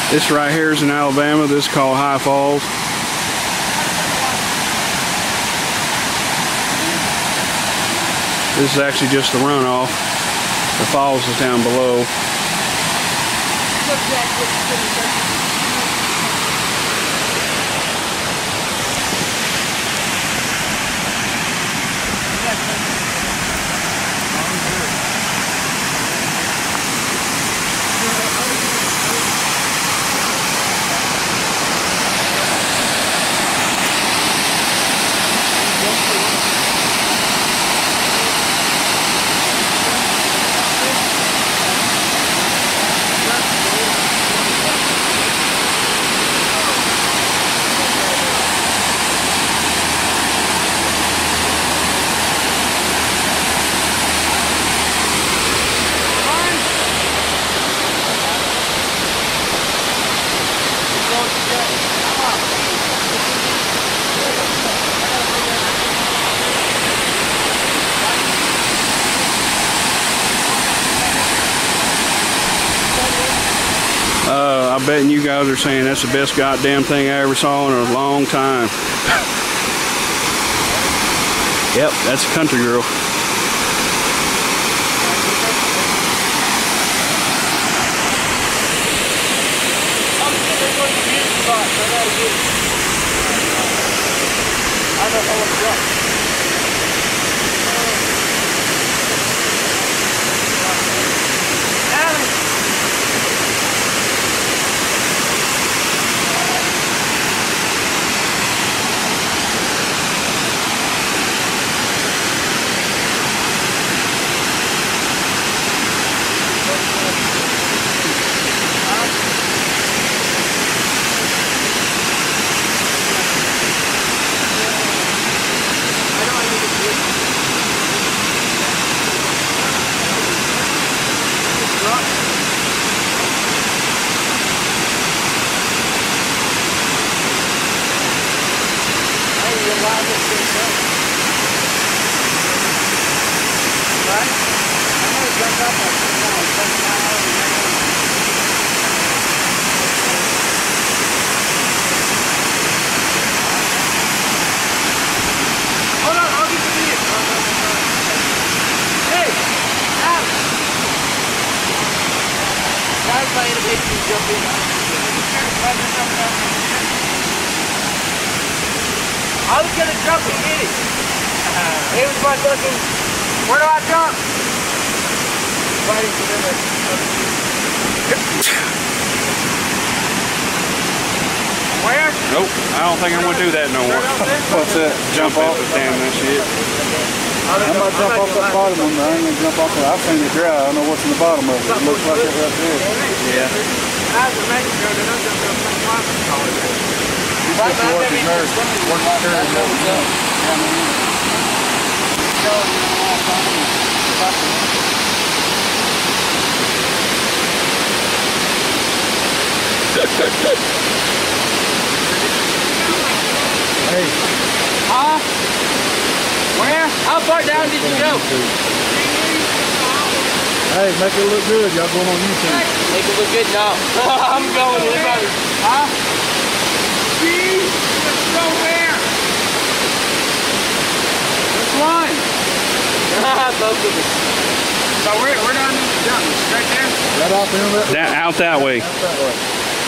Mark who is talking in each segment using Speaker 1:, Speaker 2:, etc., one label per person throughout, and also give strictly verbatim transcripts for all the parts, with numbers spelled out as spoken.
Speaker 1: This right here is in Alabama. This is called High Falls. This is actually just the runoff. The falls is down below. Uh, I bet you guys are saying that's the best goddamn thing I ever saw in a long time. Yep, that's a country girl.
Speaker 2: I was gonna jump and get it. He was like looking, where do I jump? Where?
Speaker 1: Nope, I don't think I'm gonna do that no more.
Speaker 3: What's that?
Speaker 1: Jump off the damn that shit.
Speaker 3: I'm gonna jump off that bottom one there. I ain't gonna jump off there. I've seen it dry. I don't know what's in the bottom of it. It looks like it right there.
Speaker 1: Yeah.
Speaker 2: I was making sure that I'm just gonna put my collar there.
Speaker 3: He's supposed to work his nerves. Work his nerves every time. Hey.
Speaker 2: Huh? Where? How far down did you go?
Speaker 3: Hey, make it look good. Y'all going on YouTube.
Speaker 2: Make it look good now. I'm going with it. Huh? Gee, let's go where? Which one? Both of us. So we're, we're down in the jump. Right there?
Speaker 3: Right out there.
Speaker 1: That, out that way.
Speaker 3: Out that way.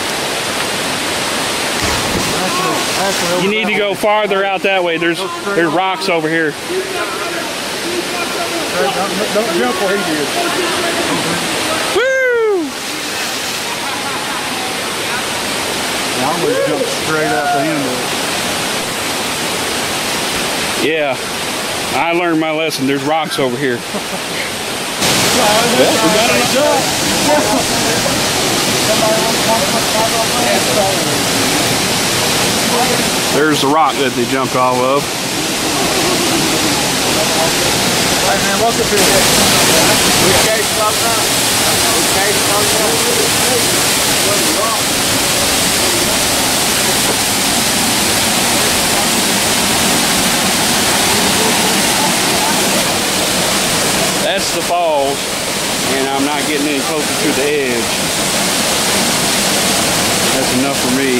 Speaker 3: Actually, actually,
Speaker 1: You need to go farther out that way. There's there's rocks over here.
Speaker 3: Don't, don't jump where he did.
Speaker 1: Woo!
Speaker 3: Yeah, I'm gonna jump straight out the end of it.
Speaker 1: Yeah, I learned my lesson. There's rocks over here.
Speaker 3: Well, we got it jump.
Speaker 1: There's the rock that they jumped off of.
Speaker 3: Hey man, welcome to the
Speaker 2: Okay, stop now. Okay, stop
Speaker 1: That's the falls, and I'm not getting any closer to the edge. That's enough for me.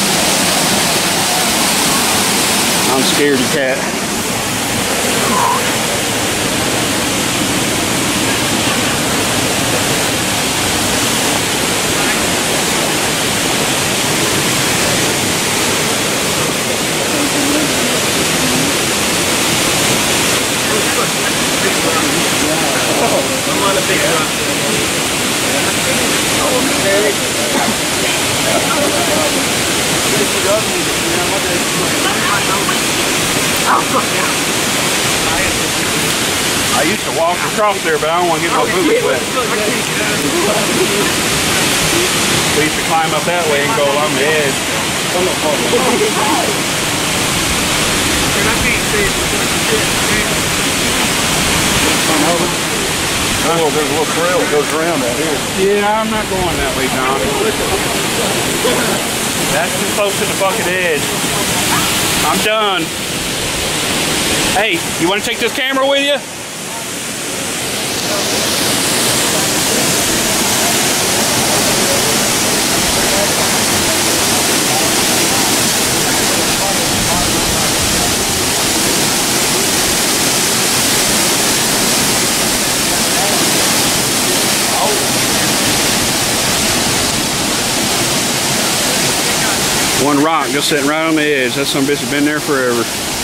Speaker 1: I'm scared of cat.
Speaker 2: I'm on a big rock.
Speaker 1: I used to walk across there, but I don't want to get my boots wet. We used to climb up that way and go along the edge.
Speaker 3: Oh, there's a little trail that goes around out here.
Speaker 1: Yeah, I'm not going that way, John. That's too close to the fucking edge. I'm done. Hey, you want to take this camera with you? One rock just sitting right on the edge. That some bitch has been there forever.